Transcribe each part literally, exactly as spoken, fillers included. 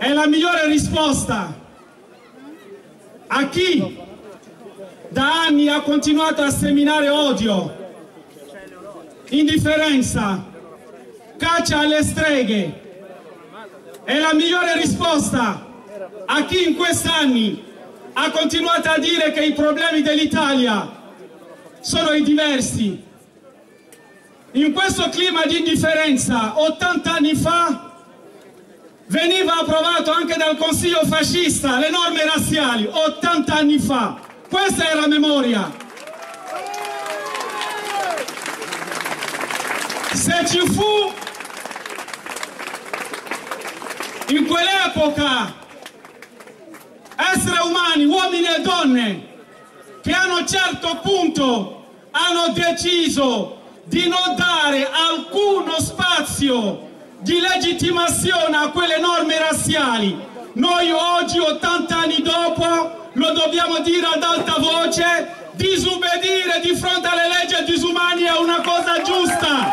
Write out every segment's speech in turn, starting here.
è la migliore risposta a chi da anni ha continuato a seminare odio, indifferenza, caccia alle streghe. È la migliore risposta a chi in questi anni ha continuato a dire che i problemi dell'Italia sono i diversi. In questo clima di indifferenza, ottanta anni fa veniva approvato anche dal Consiglio fascista le norme razziali, ottanta anni fa. Questa è la memoria. Se ci fu in quell'epoca esseri umani, uomini e donne, che a un certo punto hanno deciso di non dare alcuno spazio di legittimazione a quelle norme razziali, noi oggi, ottanta anni dopo, lo dobbiamo dire ad alta voce: disubbidire di fronte alle leggi disumane è una cosa giusta.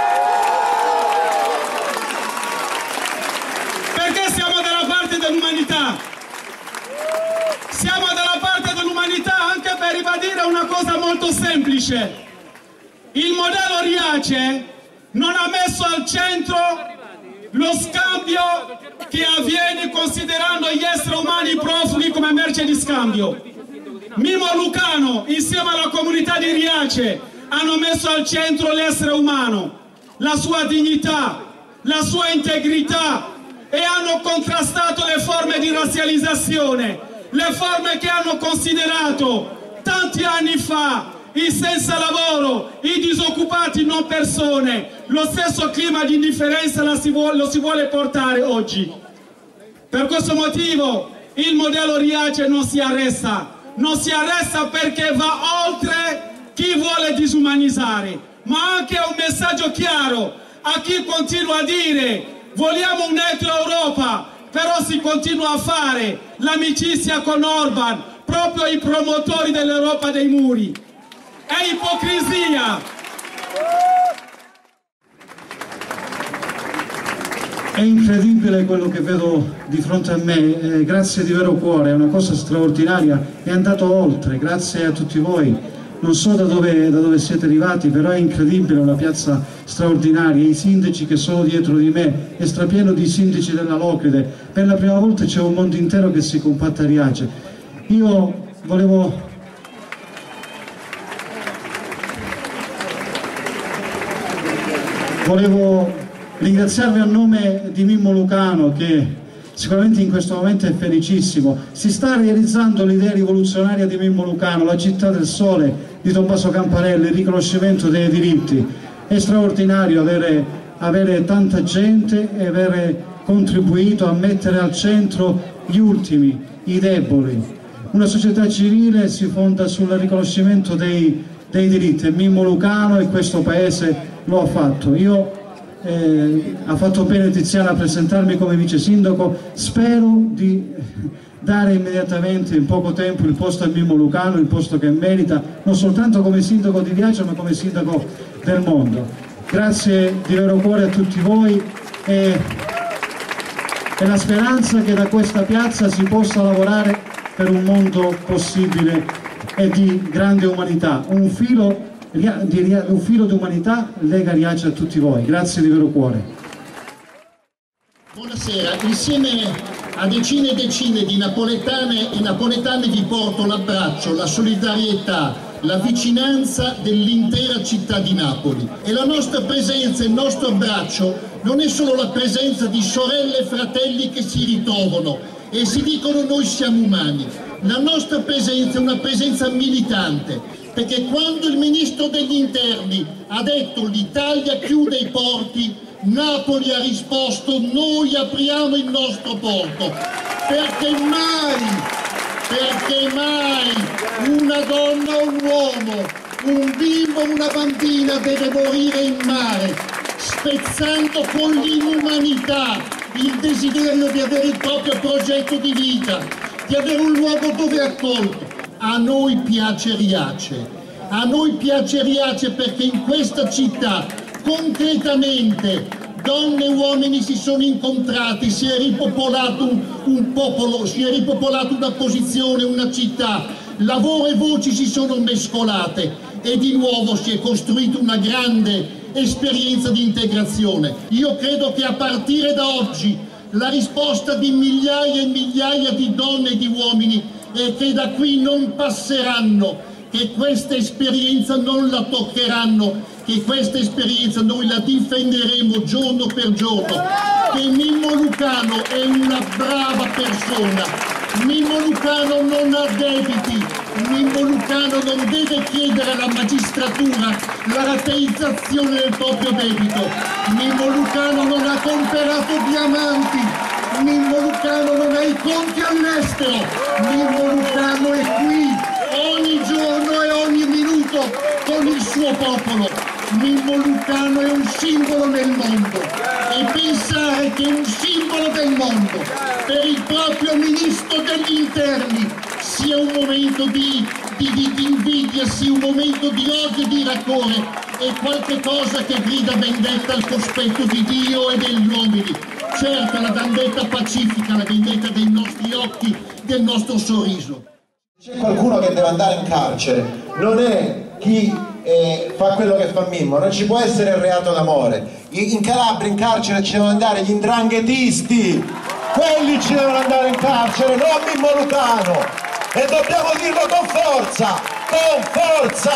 Perché siamo dalla parte dell'umanità. Siamo dalla parte dell'umanità anche per ribadire una cosa molto semplice. Il modello Riace non ha messo al centro lo scambio che avviene considerando gli esseri umani profughi come merce di scambio. Mimmo Lucano, insieme alla comunità di Riace, hanno messo al centro l'essere umano, la sua dignità, la sua integrità, e hanno contrastato le forme di razzializzazione, le forme che hanno considerato tanti anni fa i senza lavoro, i disoccupati non persone. Lo stesso clima di indifferenza lo si vuole, lo si vuole portare oggi. Per questo motivo il modello Riace non si arresta, non si arresta perché va oltre chi vuole disumanizzare, ma anche un messaggio chiaro a chi continua a dire vogliamo un'altra Europa, però si continua a fare l'amicizia con Orban, proprio i promotori dell'Europa dei muri. È ipocrisia. È incredibile quello che vedo di fronte a me, eh, grazie di vero cuore, è una cosa straordinaria, è andato oltre, grazie a tutti voi. Non so da dove, da dove siete arrivati, però è incredibile, una piazza straordinaria, i sindaci che sono dietro di me, è strapieno di sindaci della Locride, per la prima volta c'è un mondo intero che si compatta a Riace. Io volevo... Volevo ringraziarvi a nome di Mimmo Lucano, che sicuramente in questo momento è felicissimo. Si sta realizzando l'idea rivoluzionaria di Mimmo Lucano, la città del sole di Tommaso Campanella, il riconoscimento dei diritti. È straordinario avere, avere tanta gente e avere contribuito a mettere al centro gli ultimi, i deboli. Una società civile si fonda sul riconoscimento dei, dei diritti, e Mimmo Lucano e questo paese lo ha fatto. Io eh, ha fatto bene Tiziana a presentarmi come vice sindaco, spero di dare immediatamente in poco tempo il posto a Mimmo Lucano, il posto che merita, non soltanto come sindaco di Riace ma come sindaco del mondo. Grazie di vero cuore a tutti voi e, e la speranza che da questa piazza si possa lavorare per un mondo possibile e di grande umanità. Un filo Di, un filo di umanità lega Riace a tutti voi. Grazie di vero cuore. Buonasera, insieme a decine e decine di napoletane e napoletani vi porto l'abbraccio, la solidarietà, la vicinanza dell'intera città di Napoli. E la nostra presenza, il nostro abbraccio non è solo la presenza di sorelle e fratelli che si ritrovano e si dicono noi siamo umani. La nostra presenza è una presenza militante, perché quando il ministro degli interni ha detto l'Italia chiude i porti, Napoli ha risposto noi apriamo il nostro porto, perché mai, perché mai una donna o un uomo, un bimbo o una bambina deve morire in mare, spezzando con l'inumanità il desiderio di avere il proprio progetto di vita, di avere un luogo dove è accolto. A noi piace Riace, a noi piace Riace perché in questa città concretamente donne e uomini si sono incontrati, si è ripopolato un, un popolo, si è ripopolata una posizione, una città, lavoro e voci si sono mescolate e di nuovo si è costruita una grande esperienza di integrazione. Io credo che a partire da oggi la risposta di migliaia e migliaia di donne e di uomini è che da qui non passeranno, che questa esperienza non la toccheranno, che questa esperienza noi la difenderemo giorno per giorno, che Mimmo Lucano è una brava persona, Mimmo Lucano non ha debiti, Mimmo Lucano non deve chiedere alla magistratura la rateizzazione del proprio debito, Mimmo Lucano non ha comperato diamanti, Mimmo Lucano non ha i conti all'estero, Mimmo Lucano è qui ogni giorno e ogni minuto con il suo popolo. Mimmo Lucano è un simbolo nel mondo e pensare che un simbolo del mondo per il proprio ministro degli interni sia un momento di, di, di, di invidia, sia un momento di odio e di rancore è qualche cosa che grida vendetta al cospetto di Dio e degli uomini. Certo, la vendetta pacifica, la vendetta dei nostri occhi, del nostro sorriso. C'è qualcuno che deve andare in carcere, non è chi eh, fa quello che fa Mimmo, non ci può essere il reato d'amore. In Calabria in carcere ci devono andare gli ndranghetisti, quelli ci devono andare in carcere, non Mimmo Lucano, e dobbiamo dirlo con forza, con forza!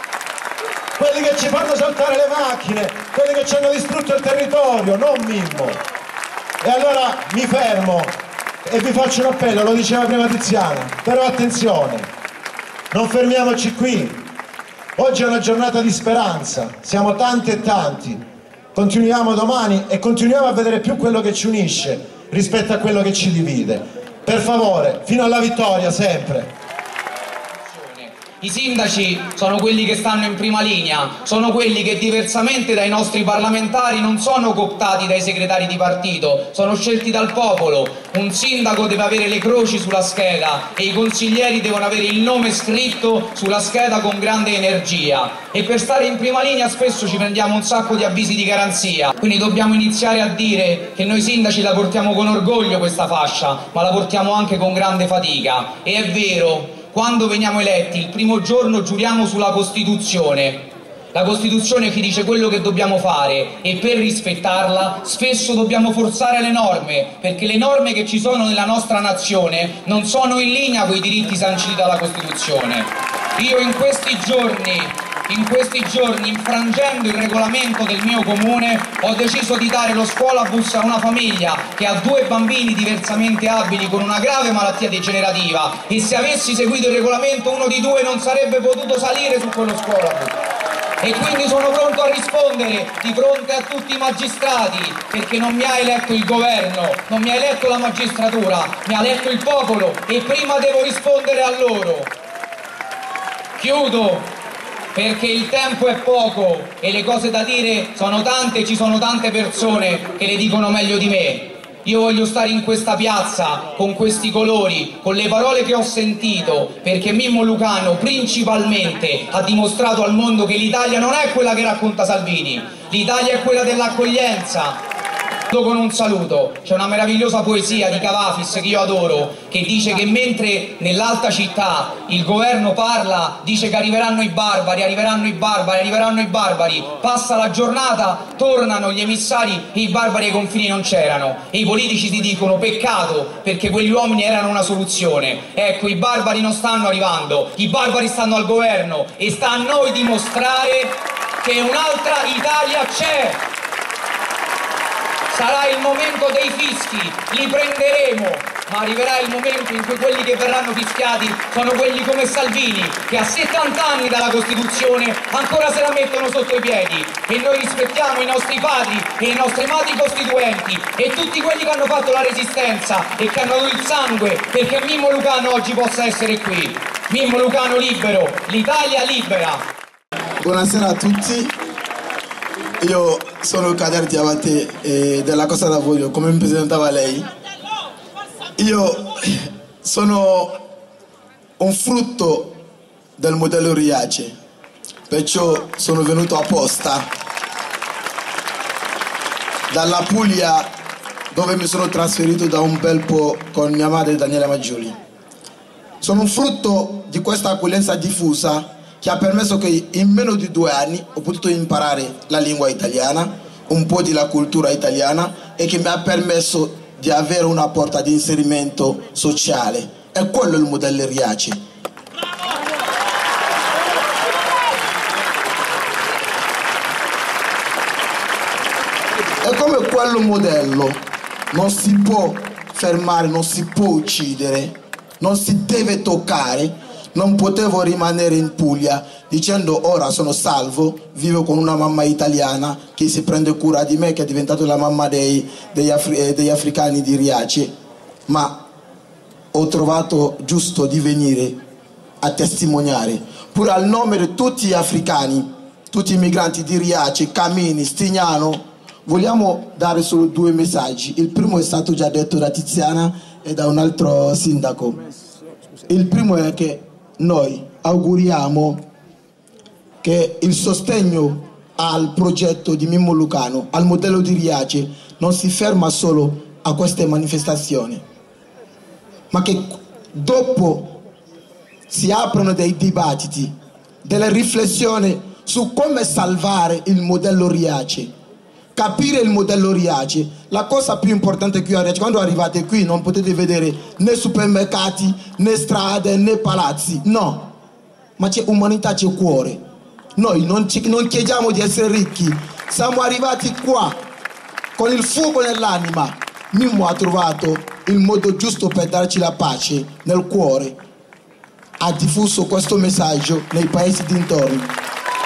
Quelli che ci fanno saltare le macchine, quelli che ci hanno distrutto il territorio, non Mimmo. E allora mi fermo e vi faccio un appello, lo diceva prima Tiziana, però attenzione, non fermiamoci qui, oggi è una giornata di speranza, siamo tanti e tanti, continuiamo domani e continuiamo a vedere più quello che ci unisce rispetto a quello che ci divide, per favore, fino alla vittoria sempre. I sindaci sono quelli che stanno in prima linea, sono quelli che diversamente dai nostri parlamentari non sono cooptati dai segretari di partito, sono scelti dal popolo. Un sindaco deve avere le croci sulla scheda e i consiglieri devono avere il nome scritto sulla scheda con grande energia. E per stare in prima linea spesso ci prendiamo un sacco di avvisi di garanzia, quindi dobbiamo iniziare a dire che noi sindaci la portiamo con orgoglio questa fascia, ma la portiamo anche con grande fatica. E è vero, quando veniamo eletti il primo giorno giuriamo sulla Costituzione. La Costituzione ci dice quello che dobbiamo fare e per rispettarla spesso dobbiamo forzare le norme, perché le norme che ci sono nella nostra nazione non sono in linea con i diritti sanciti dalla Costituzione. Io in questi giorni In questi giorni, infrangendo il regolamento del mio comune, ho deciso di dare lo scuolabus a una famiglia che ha due bambini diversamente abili con una grave malattia degenerativa e se avessi seguito il regolamento uno di due non sarebbe potuto salire su quello scuolabus. E quindi sono pronto a rispondere di fronte a tutti i magistrati, perché non mi ha eletto il governo, non mi ha eletto la magistratura, mi ha eletto il popolo e prima devo rispondere a loro. Chiudo, perché il tempo è poco e le cose da dire sono tante e ci sono tante persone che le dicono meglio di me. Io voglio stare in questa piazza con questi colori, con le parole che ho sentito, perché Mimmo Lucano principalmente ha dimostrato al mondo che l'Italia non è quella che racconta Salvini, l'Italia è quella dell'accoglienza. Con un saluto, c'è una meravigliosa poesia di Cavafis che io adoro, che dice che mentre nell'alta città il governo parla, dice che arriveranno i barbari, arriveranno i barbari, arriveranno i barbari, passa la giornata, tornano gli emissari e i barbari ai confini non c'erano e i politici ti dicono peccato perché quegli uomini erano una soluzione. Ecco, i barbari non stanno arrivando, i barbari stanno al governo e sta a noi dimostrare che un'altra Italia c'è. Sarà il momento dei fischi, li prenderemo, ma arriverà il momento in cui quelli che verranno fischiati sono quelli come Salvini, che a settanta anni dalla Costituzione ancora se la mettono sotto i piedi. E noi rispettiamo i nostri padri e i nostri madri costituenti e tutti quelli che hanno fatto la resistenza e che hanno dato il sangue perché Mimmo Lucano oggi possa essere qui. Mimmo Lucano libero, l'Italia libera. Buonasera a tutti. Io sono Kader Diabate eh, della Costa d'Avorio, come mi presentava lei. Io sono un frutto del modello Riace, perciò sono venuto apposta. dalla Puglia, dove mi sono trasferito da un bel po' con mia madre Daniela Maggioli. Sono un frutto di questa accoglienza diffusa che ha permesso che in meno di due anni ho potuto imparare la lingua italiana, un po' della cultura italiana, e che mi ha permesso di avere una porta di inserimento sociale. E quello è il modello Riace. E come quello modello non si può fermare, non si può uccidere, non si deve toccare, non potevo rimanere in Puglia dicendo ora sono salvo, vivo con una mamma italiana che si prende cura di me, che è diventata la mamma dei, degli, Afri, degli africani di Riace, ma ho trovato giusto di venire a testimoniare, pure al nome di tutti gli africani, tutti i migranti di Riace, Camini, Stignano. Vogliamo dare solo due messaggi. Il primo è stato già detto da Tiziana e da un altro sindaco. Il primo è che noi auguriamo che il sostegno al progetto di Mimmo Lucano, al modello di Riace, non si ferma solo a queste manifestazioni, ma che dopo si aprono dei dibattiti, delle riflessioni su come salvare il modello Riace. Capire il modello Riace, la cosa più importante qui a Riace, quando arrivate qui non potete vedere né supermercati, né strade, né palazzi, no, ma c'è umanità, c'è cuore. Noi non, ci, non chiediamo di essere ricchi, siamo arrivati qua con il fuoco nell'anima. Mimmo ha trovato il modo giusto per darci la pace nel cuore, ha diffuso questo messaggio nei paesi dintorni.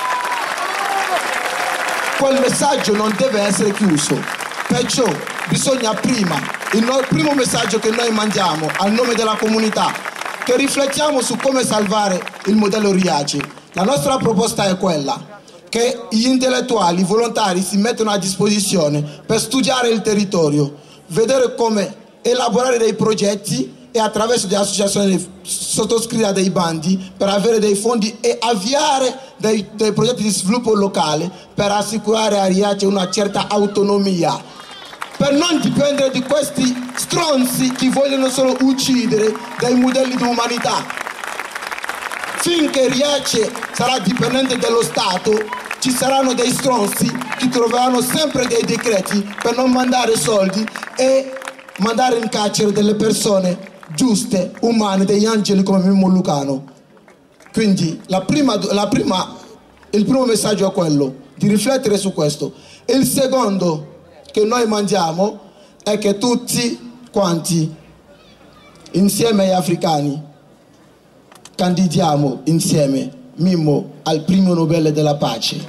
Quel messaggio non deve essere chiuso, perciò bisogna prima, il no, primo messaggio che noi mandiamo al nome della comunità, che riflettiamo su come salvare il modello Riace. La nostra proposta è quella, che gli intellettuali, i volontari si mettono a disposizione per studiare il territorio, vedere come elaborare dei progetti e attraverso delle associazioni sottoscrivere dei bandi per avere dei fondi e avviare dei, dei progetti di sviluppo locale per assicurare a Riace una certa autonomia, per non dipendere di questi stronzi che vogliono solo uccidere dei modelli di umanità. Finché Riace sarà dipendente dello Stato, ci saranno dei stronzi che troveranno sempre dei decreti per non mandare soldi e mandare in carcere delle persone giuste, umane, degli angeli come Mimmo Lucano. Quindi la prima, la prima, il primo messaggio è quello di riflettere su questo, e il secondo che noi mandiamo è che tutti quanti insieme agli africani candidiamo insieme Mimmo al premio Nobel della pace.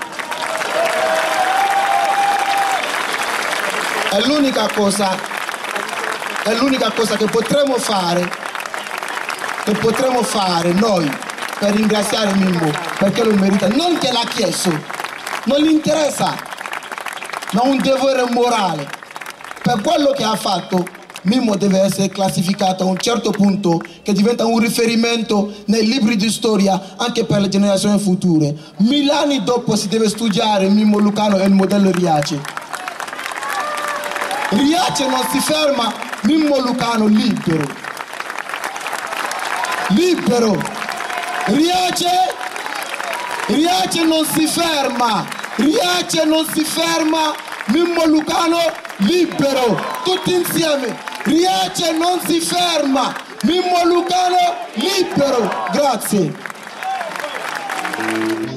È l'unica cosa È l'unica cosa che potremo fare, che potremo fare noi per ringraziare Mimmo, perché lo merita. Non che l'ha chiesto, non gli interessa, ma un dovere morale. Per quello che ha fatto, Mimmo deve essere classificato a un certo punto che diventa un riferimento nei libri di storia anche per le generazioni future. Mille anni dopo si deve studiare Mimmo Lucano e il modello Riace. Riace non si ferma, Mimmo Lucano libero, libero, Riace, Riace non si ferma, Riace non si ferma, Mimmo Lucano libero, tutti insieme, Riace non si ferma, Mimmo Lucano libero, grazie.